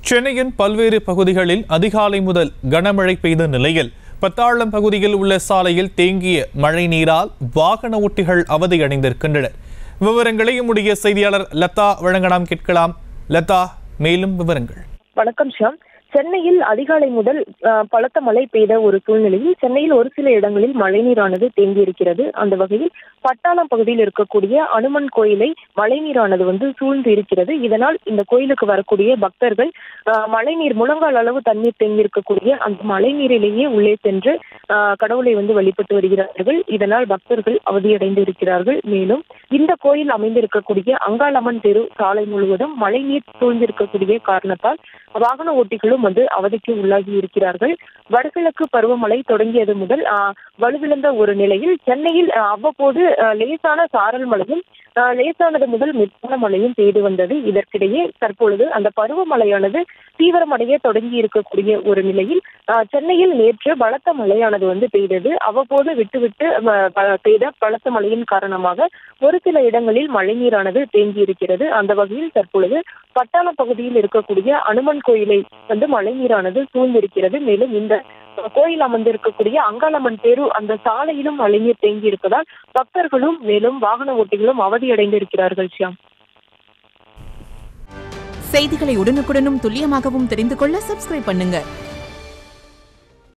சென்னையின் பல்வேறு பகுதிகளில் அதிகாலை முதல் கனமழை பெய்த நிலையில் பத்தாளம் பகுதியில் உள்ள சாலையில் தேங்கிய மழை நீரால் வாகன ஓட்டிகள் அவதியடைந்திருக்கின்றனர். விவரங்களை நம்முடைய செய்தியாளர் லதா வழங்க நாம் கேட்கலாம். லதா, மேலும் விவரங்கள். வணக்கம் ஷாம். சென்னையில் அதிகாலை முதல் பலத்த மழை பெய்த ஒரு சூழ்நிலையில் சென்னையில் ஒரு சில இடங்களில் மழைநீரானது தேங்கியிருக்கிறது. அந்த வகையில் பட்டாளம் பகுதியில் இருக்கக்கூடிய அனுமன் கோயிலை மழைநீரானது சூழ்ந்து இருக்கிறது. இதனால் இந்த கோயிலுக்கு வரக்கூடிய பக்தர்கள் மழைநீர் முழங்கால் அளவு தண்ணீர் தேங்கி இருக்கக்கூடிய அந்த மழைநீரிலேயே உள்ளே சென்று கடவுளை வழிபட்டு வருகிறார்கள். இதனால் பக்தர்கள் அவதியடைந்து இருக்கிறார்கள். மேலும் இந்த கோயில் அமைந்திருக்கக்கூடிய அங்காளம்மன் தெரு சாலை முழுவதும் மழைநீர் சூழ்ந்திருக்கக்கூடிய காரணத்தால் வாகன ஓட்டிகளும் அவதிக்கு உள்ளாகி இருக்கிறார்கள். வடகிழக்கு பருவமழை தொடங்கியது முதல் வலுவிழந்த ஒரு நிலையில் சென்னையில் அவ்வப்போது லேசான சாரல் மழையும் லேசானது முதல் மிதமான மழையும் பெய்து வந்தது. இதற்கிடையே தற்பொழுது அந்த பருவமழையானது தீவிரமடைய தொடங்கி இருக்கக்கூடிய ஒரு நிலையில் சென்னையில் நேற்று பலத்த மழையானது பெய்தது. அவ்வப்போது விட்டுவிட்டு பெய்த பலத்த மழையின் காரணமாக ஒரு சில இடங்களில் மழைநீரானது தேங்கி இருக்கிறது. அந்த வகையில் தற்பொழுது பட்டாளம் பகுதியில் இருக்கக்கூடிய அனுமன் கோயிலை மழைநீரானது சூழ்ந்திருக்கிறது. மேலும் இந்த கோயில் அமர்ந்திருக்கக்கூடிய அங்காளம்மன் தெரு அந்த சாலையிலும் மழைநீர் தேங்கி இருப்பதால் பக்தர்களும் மேலும் வாகன ஓட்டிகளும் அவதியடைந்து இருக்கிறார்கள். ஷியாம், செய்திகளை உடனுக்குடனும் துல்லியமாகவும் தெரிந்து கொள்ள சப்ஸ்கிரைப் பண்ணுங்க.